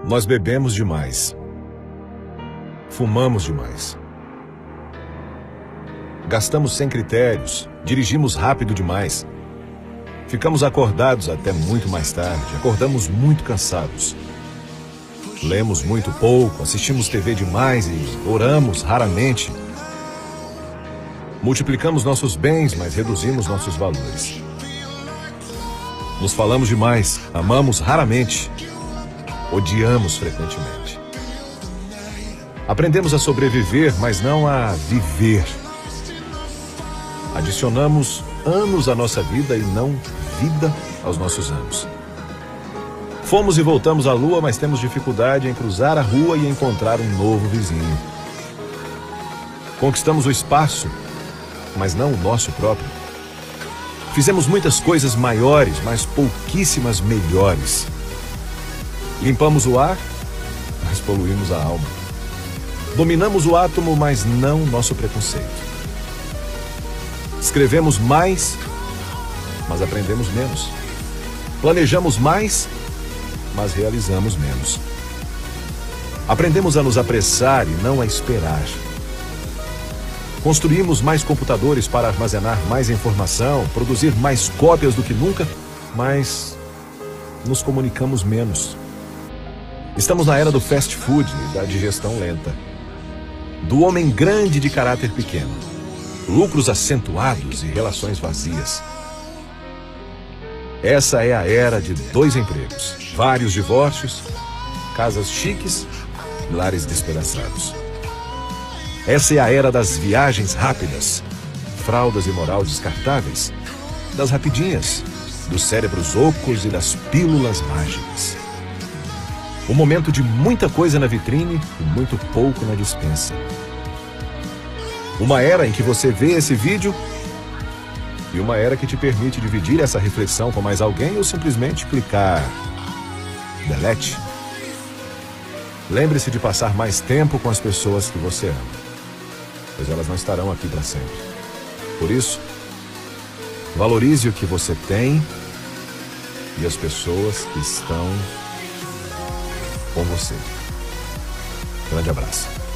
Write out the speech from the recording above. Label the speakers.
Speaker 1: Nós bebemos demais. Fumamos demais. Gastamos sem critérios. Dirigimos rápido demais. Ficamos acordados até muito mais tarde. Acordamos muito cansados. Lemos muito pouco. Assistimos TV demais e oramos raramente. Multiplicamos nossos bens, mas reduzimos nossos valores. Nos falamos demais. Amamos raramente. Odiamos frequentemente. Aprendemos a sobreviver, mas não a viver. Adicionamos anos à nossa vida e não vida aos nossos anos. Fomos e voltamos à Lua, mas temos dificuldade em cruzar a rua e encontrar um novo vizinho. Conquistamos o espaço, mas não o nosso próprio. Fizemos muitas coisas maiores, mas pouquíssimas melhores. Limpamos o ar, mas poluímos a alma. Dominamos o átomo, mas não nosso preconceito. Escrevemos mais, mas aprendemos menos. Planejamos mais, mas realizamos menos. Aprendemos a nos apressar e não a esperar. Construímos mais computadores para armazenar mais informação, produzir mais cópias do que nunca, mas nos comunicamos menos. Estamos na era do fast food e da digestão lenta. Do homem grande de caráter pequeno. Lucros acentuados e relações vazias. Essa é a era de 2 empregos, vários divórcios, casas chiques e lares despedaçados. Essa é a era das viagens rápidas, fraldas e moral descartáveis, das rapidinhas, dos cérebros ocos e das pílulas mágicas. O momento de muita coisa na vitrine e muito pouco na despensa. Uma era em que você vê esse vídeo e uma era que te permite dividir essa reflexão com mais alguém ou simplesmente clicar delete. Lembre-se de passar mais tempo com as pessoas que você ama, pois elas não estarão aqui para sempre. Por isso, valorize o que você tem e as pessoas que estão com você. Grande abraço.